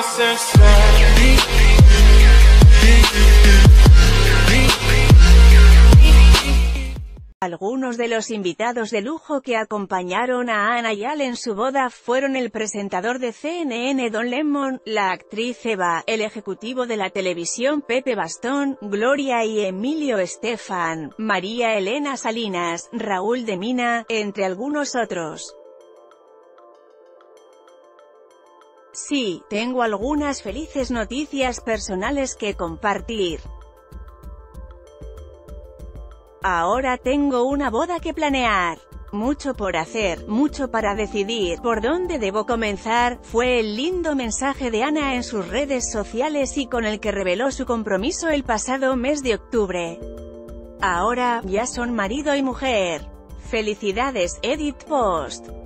Algunos de los invitados de lujo que acompañaron a Ana y Al en su boda fueron el presentador de CNN Don Lemon, la actriz Eva, el ejecutivo de la televisión Pepe Bastón, Gloria y Emilio Estefan, María Elena Salinas, Raúl de Mina, entre algunos otros. Sí, tengo algunas felices noticias personales que compartir. Ahora tengo una boda que planear. Mucho por hacer, mucho para decidir por dónde debo comenzar, fue el lindo mensaje de Ana en sus redes sociales y con el que reveló su compromiso el pasado mes de octubre. Ahora, ya son marido y mujer. Felicidades, Edit Post.